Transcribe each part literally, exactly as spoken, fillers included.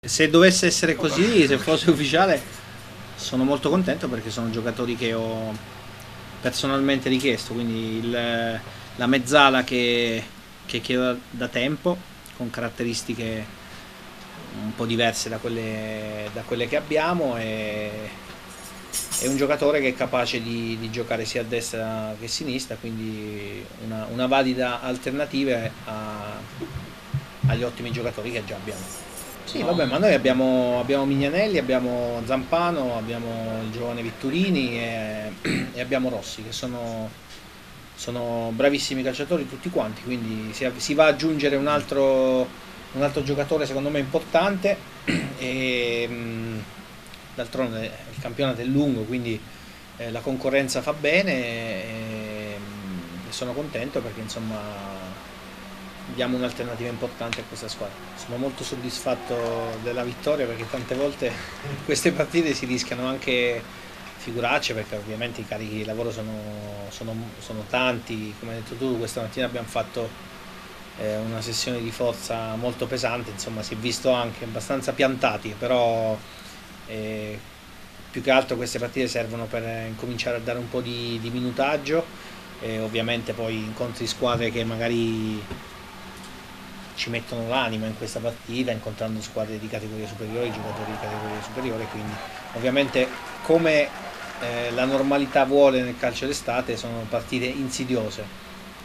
Se dovesse essere così, se fosse ufficiale, sono molto contento perché sono giocatori che ho personalmente richiesto, quindi il- la mezzala che, che chiedo da tempo, con caratteristiche un po' diverse da quelle, da quelle che abbiamo, e è un giocatore che è capace di, di giocare sia a destra che a sinistra, quindi una, una valida alternativa a- agli ottimi giocatori che già abbiamo. Sì, vabbè, ma noi abbiamo, abbiamo Mignanelli, abbiamo Zampano, abbiamo il giovane Vitturini e, e abbiamo Rossi, che sono, sono bravissimi calciatori tutti quanti, quindi si, si va ad aggiungere un altro, un altro giocatore secondo me importante e mh, d'altronde il campionato è lungo, quindi eh, la concorrenza fa bene e, mh, e sono contento perché insomma diamo un'alternativa importante a questa squadra. Sono molto soddisfatto della vittoria perché tante volte in queste partite si rischiano anche figuracce perché ovviamente i carichi di lavoro sono, sono, sono tanti, come hai detto tu questa mattina abbiamo fatto eh, una sessione di forza molto pesante, insomma si è visto anche abbastanza piantati, però eh, più che altro queste partite servono per eh, incominciare a dare un po' di, di minutaggio e ovviamente poi incontri squadre che magari ci mettono l'anima in questa partita, incontrando squadre di categoria superiore, giocatori di categoria superiore, quindi ovviamente come eh, la normalità vuole nel calcio d'estate sono partite insidiose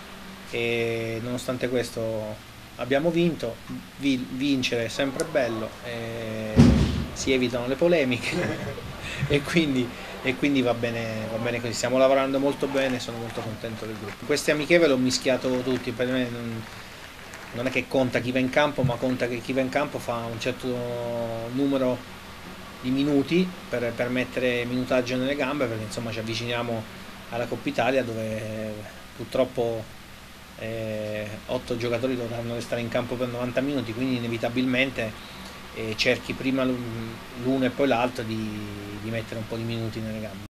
e nonostante questo abbiamo vinto, Vi- vincere è sempre bello, e si evitano le polemiche e quindi, e quindi va bene, va bene così, stiamo lavorando molto bene, sono molto contento del gruppo. Queste amichevoli ho mischiato tutti, per me non, non è che conta chi va in campo, ma conta che chi va in campo fa un certo numero di minuti per, per mettere minutaggio nelle gambe, perché insomma ci avviciniamo alla Coppa Italia dove eh, purtroppo eh, otto giocatori dovranno restare in campo per novanta minuti, quindi inevitabilmente eh, cerchi prima l'uno e poi l'altro di, di mettere un po' di minuti nelle gambe.